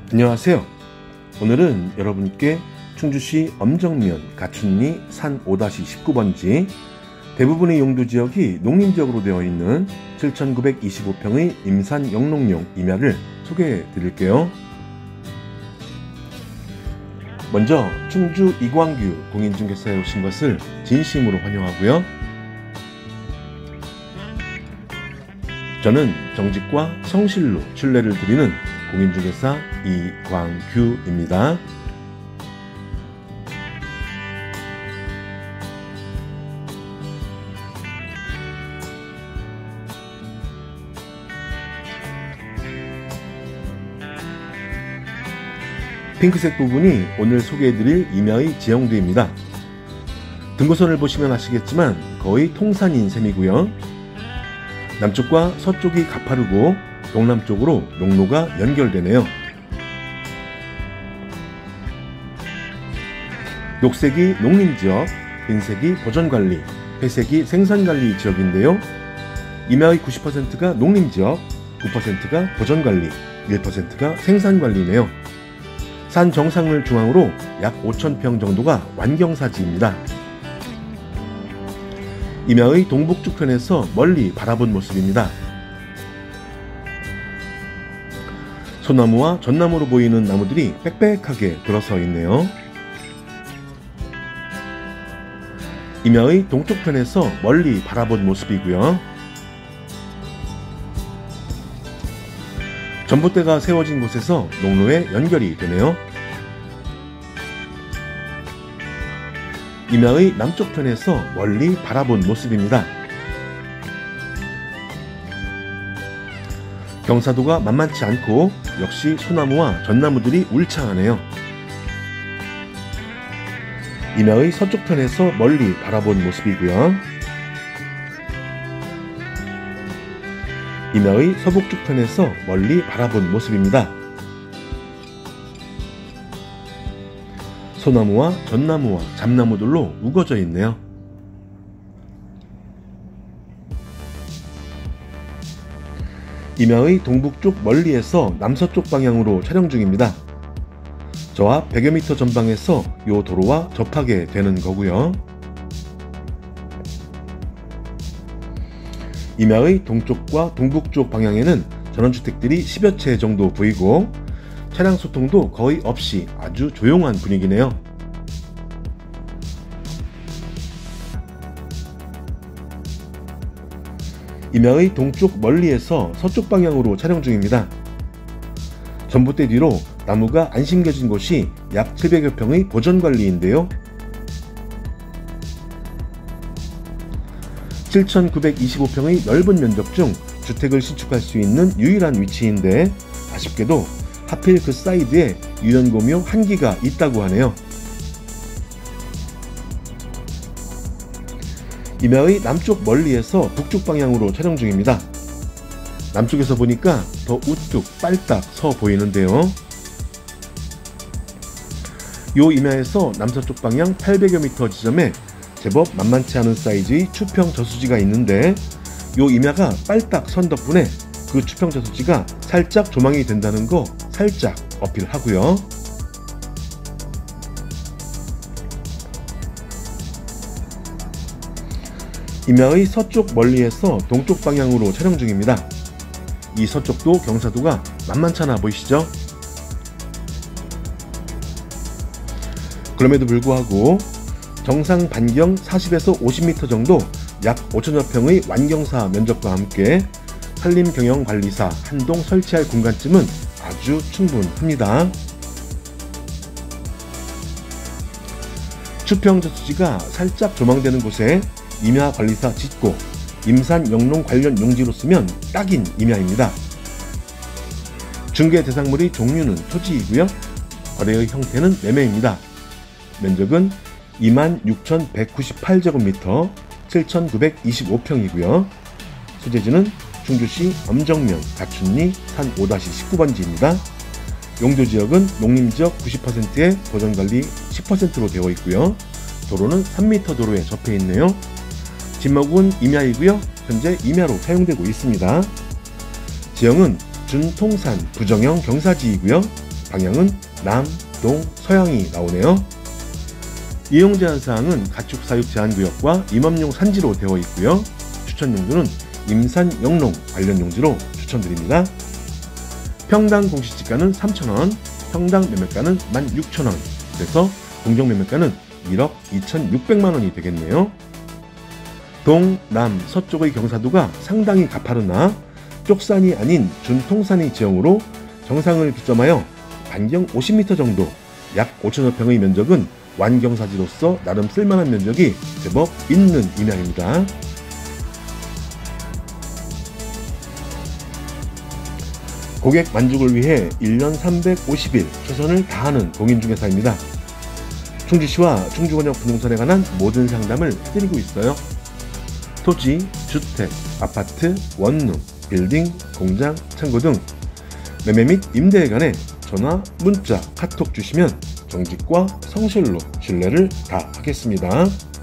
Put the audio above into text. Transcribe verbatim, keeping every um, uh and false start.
안녕하세요. 오늘은 여러분께 충주시 엄정면 가춘리 산 오 십구 번지 대부분의 용도지역이 농림지역으로 되어 있는 칠천구백이십오 평의 임산 영농용 임야를 소개해 드릴게요. 먼저 충주 이광규 공인중개사에 오신 것을 진심으로 환영하고요. 저는 정직과 성실로 신뢰를 드리는 공인중개사 이광규입니다. 핑크색 부분이 오늘 소개해드릴 임야의 지형도입니다. 등고선을 보시면 아시겠지만 거의 통산인 셈이고요. 남쪽과 서쪽이 가파르고 동남쪽으로 농로가 연결되네요. 녹색이 농림지역, 흰색이 보전관리, 회색이 생산관리 지역인데요. 임야의 구십 퍼센트가 농림지역, 구 퍼센트가 보전관리, 일 퍼센트가 생산관리네요. 산 정상을 중앙으로 약 오천 평 정도가 완경사지입니다. 임야의 동북쪽 편에서 멀리 바라본 모습입니다. 소나무와 전나무로 보이는 나무들이 빽빽하게 들어서 있네요. 임야의 동쪽 편에서 멀리 바라본 모습이고요. 전봇대가 세워진 곳에서 농로에 연결이 되네요. 임야의 남쪽 편에서 멀리 바라본 모습입니다. 경사도가 만만치 않고 역시 소나무와 전나무들이 울창하네요. 임야의 서쪽 편에서 멀리 바라본 모습이고요. 임야의 서북쪽 편에서 멀리 바라본 모습입니다. 소나무와 전나무와 잡나무들로 우거져 있네요. 임야의 동북쪽 멀리에서 남서쪽 방향으로 촬영 중입니다. 저와 백여 미터 전방에서 이 도로와 접하게 되는 거고요. 임야의 동쪽과 동북쪽 방향에는 전원주택들이 십여 채 정도 보이고 차량 소통도 거의 없이 아주 조용한 분위기네요. 임야의 동쪽 멀리에서 서쪽 방향으로 촬영 중입니다. 전봇대 뒤로 나무가 안 심겨진 곳이 약 칠백여 평의 보전관리인데요. 칠천구백이십오 평의 넓은 면적 중 주택을 신축할 수 있는 유일한 위치인데 아쉽게도 하필 그 사이드에 유연고묘 한 기가 있다고 하네요. 임야의 남쪽 멀리에서 북쪽 방향으로 촬영 중입니다. 남쪽에서 보니까 더 우뚝 빨딱 서 보이는데요. 요 임야에서 남서쪽 방향 팔백여 미터 지점에 제법 만만치 않은 사이즈의 추평 저수지가 있는데 요 임야가 빨딱 선 덕분에 그 추평 저수지가 살짝 조망이 된다는 거 살짝 어필하고요. 임야의 서쪽 멀리에서 동쪽 방향으로 촬영 중입니다. 이 서쪽도 경사도가 만만찮아 보이시죠? 그럼에도 불구하고 정상 반경 사십에서 오십 미터 정도 약 오천여 평의 완경사 면적과 함께 산림경영관리사 한동 설치할 공간쯤은 아주 충분합니다. 추평저수지가 살짝 조망되는 곳에 임야관리사 짓고 임산 영농 관련 용지로 쓰면 딱인 임야입니다. 중개 대상물의 종류는 토지이고요. 거래의 형태는 매매입니다. 면적은 이만 육천백구십팔 제곱미터 칠천구백이십오 평이고요. 소재지는 충주시 엄정면 가춘리 산 오 십구 번지입니다. 용도지역은 농림지역 구십 퍼센트에 보전관리 십 퍼센트로 되어 있고요. 도로는 삼 미터 도로에 접해 있네요. 뒷목은 임야이고요. 현재 임야로 사용되고 있습니다. 지형은 준통산 부정형 경사지이고요. 방향은 남, 동, 서양이 나오네요. 이용 제한사항은 가축 사육 제한구역과 임업용 산지로 되어 있고요. 추천 용도는 임산, 영농 관련 용지로 추천드립니다. 평당 공시지가는 삼천 원, 평당 매매가는 만 육천 원, 그래서 공정 매매가는 일억 이천육백만 원이 되겠네요. 동, 남, 서쪽의 경사도가 상당히 가파르나 쪽산이 아닌 준통산의 지형으로 정상을 기점하여 반경 오십 미터 정도, 약 오천여 평의 면적은 완경사지로서 나름 쓸만한 면적이 제법 있는 임양입니다. 고객 만족을 위해 일 년 삼백오십 일 최선을 다하는 공인중개사입니다. 충주시와 충주권역 부동산에 관한 모든 상담을 해드리고 있어요. 토지, 주택, 아파트, 원룸, 빌딩, 공장, 창고 등 매매 및 임대에 관해 전화, 문자, 카톡 주시면 정직과 성실로 신뢰를 다하겠습니다.